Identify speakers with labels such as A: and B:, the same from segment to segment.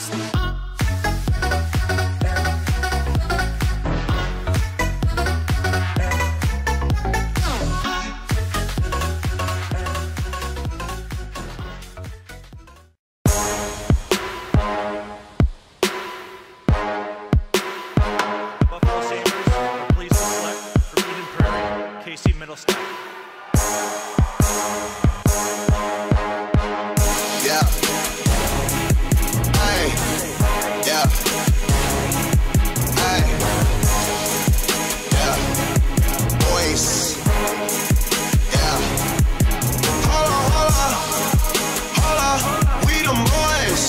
A: Buffalo Sabres are pleased to select from Eden Prairie, Mittelstadt.
B: Yeah. Hey. Yeah. Hey. Yeah. Boys. Yeah. Holla, we them boys.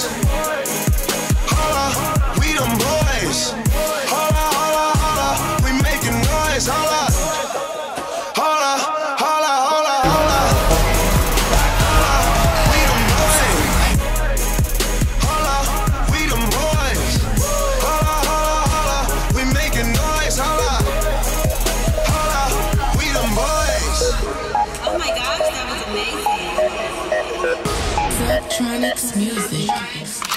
B: Holla, we them boys. Holla, we making noise. Holla.
C: Oh my gosh, that was amazing.
D: Electronics music.